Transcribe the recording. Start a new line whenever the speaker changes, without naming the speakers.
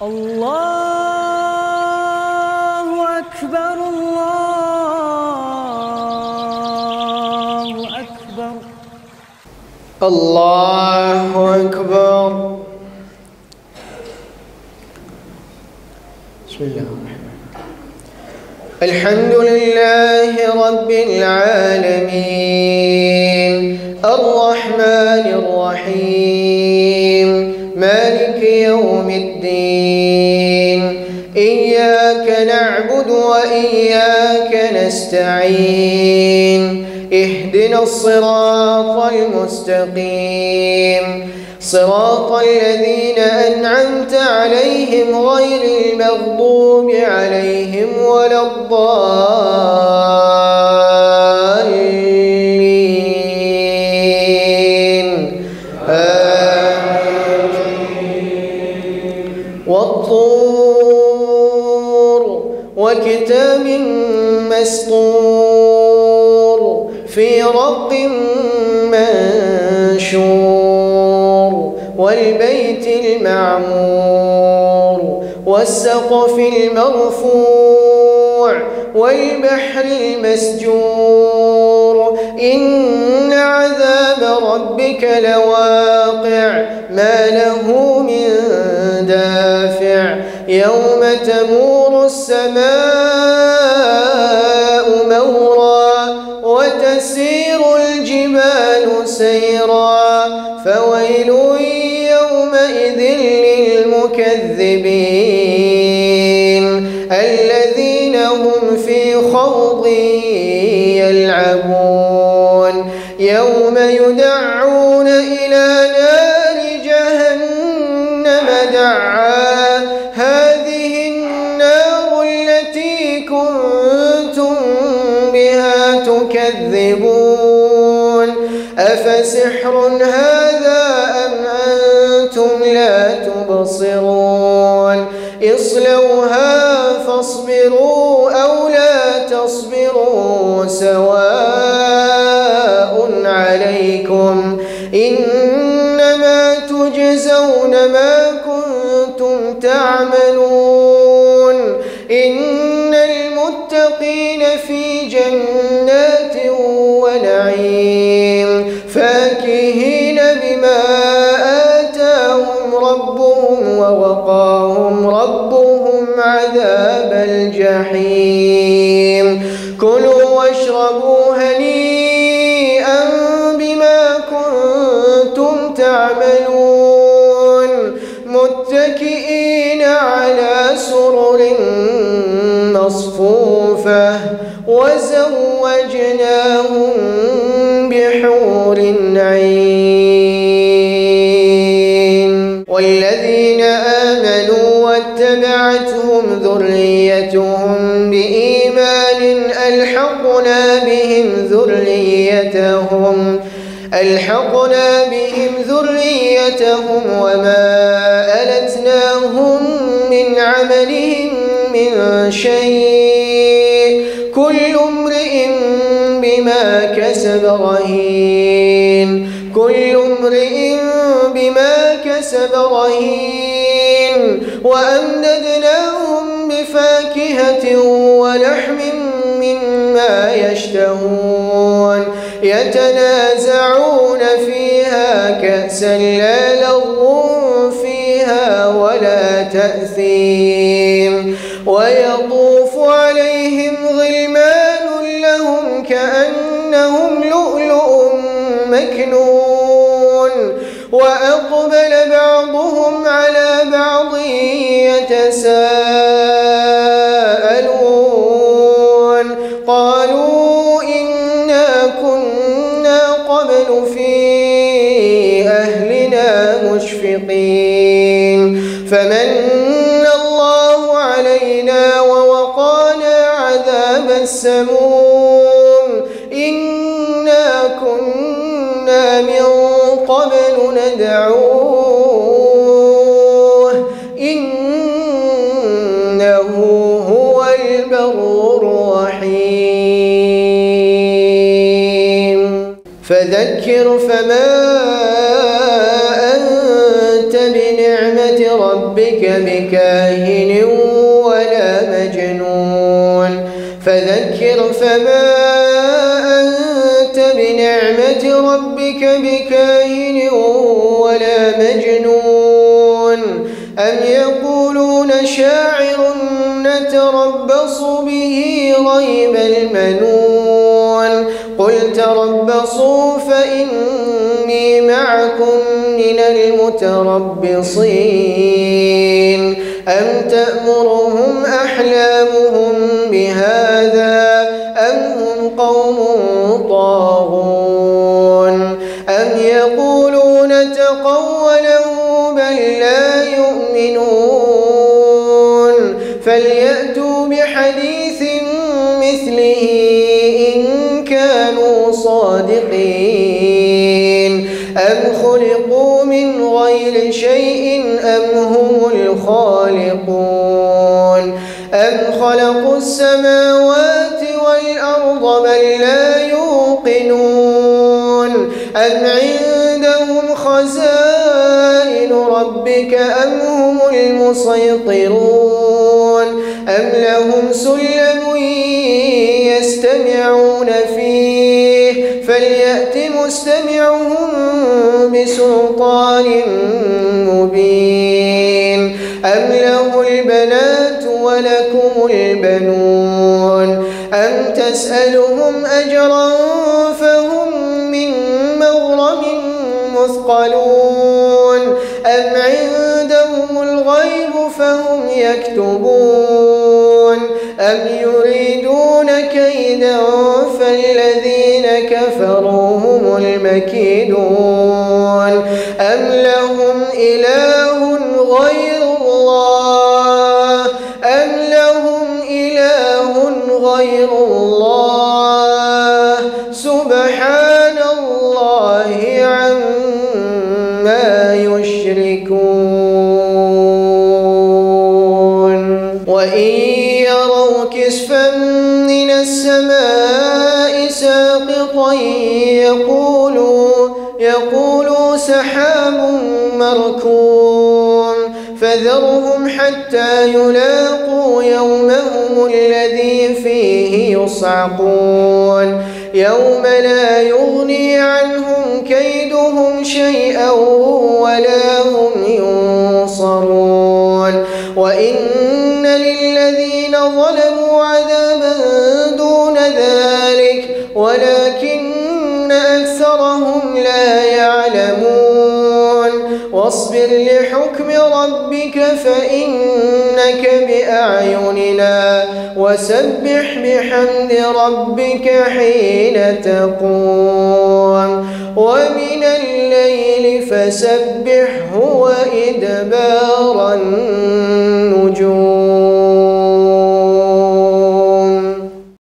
الله أكبر الله أكبر
الله أكبر. بسم الله الرحمن الرحيم. الحمد لله رب العالمين الرحمن الرحيم مالك يوم الدين إياك نعبد وإياك نستعين اهدنا الصراط المستقيم صراط الذين أنعمت عليهم غير المغضوب عليهم ولا الضالين آمين. والطور وكتاب مسطور في رق منشور والبيت المعمور والسقف المرفوع والبحر المسجور إن عذاب ربك لواقع ما له من دافع يوم تمور السماء مورا وتسير الجبال سيرا فويل يومئذ للمكذبين الذين هم في خوض يلعبون يوم يدعون إلى نار جهنم دعا هذه النار التي كنتم بها تكذبون أفسحر هذا أم أنتم لا تبصرون اصلوها فاصبروا أو لا تصبروا سواء عليكم إنما تجزون ما كنتم تعملون إن المتقين في جنات ونعيم فاكهين بما آتاهم ربهم ووقاهم ربهم عذاب الجحيم كلوا واشربوا هنيئا بما كنتم تعملون متكئين على سرر مصفوفة وزوجناهم بحور عين والذين آمنوا واتبعتهم ذريتهم بإيمان ألحقنا بهم ذريتهم وما ألتناهم من عملهم من شيء كل امرئ بما كسب رهين وأمددناهم بفاكهة ولحم مما يشتهون يتنازعون فيها كأسا لا لغو فيها ولا تأثيم ويطوف عليهم غلمان لهم كأنهم لؤلؤ مكنون وأقبل بعضهم على بعض يتساءلون قالوا إنا كنا قبل في أهلنا مشفقين فمن الله علينا ووقانا عذاب السموم إنا كنا من قبل ندعوه إنه هو البر الرحيم فذكر فما أنت بنعمة ربك بكاهن ولا مجنون فذكر فما أنت بنعمة ربك بكاهن ولا مجنون أم يقولون شاعر نتربص به ريب المنون قل تربصوا فإني معكم من المتربصين أم تأمرهم أحلامهم بهذا أم هم قوم طاغون أم يقولون تقوله بل لا يؤمنون فليأتوا بحديث مثله إن كانوا صادقين أم خلقوا من غير شيء أم هم الخالقون أم خلقوا السماوات والأرض بل لا يوقنون أم عندهم خزائن ربك أم هم المسيطرون أم لهم سلم يستمعون فيه فليأت مستمعهم بسلطان مبين أم له البنات ولكم البنون أم تسألهم أجرا فهم من مغرم مثقلون أم عندهم الغيب فهم يكتبون أم يريدون كيدا فالذين كفروا هم المكيدون أم لهم إله غير الله غير الله سبحان الله عما يشركون وإن يروا كسفا من السماء ساقطا يقولوا سحاب مركوم فذرهم حتى يلاقوا يومهم الذي فيه يصعقون يوم لا يغني عنهم كيدهم شيئا ولا هم ينصرون وإن للذين ظلموا عذابا دون ذلك ولكن أكثرهم لا يعلمون واصبر لحكم ربك فإنك بأعيننا وسبح بحمد ربك حين تقوم ومن الليل فسبحه وإدبار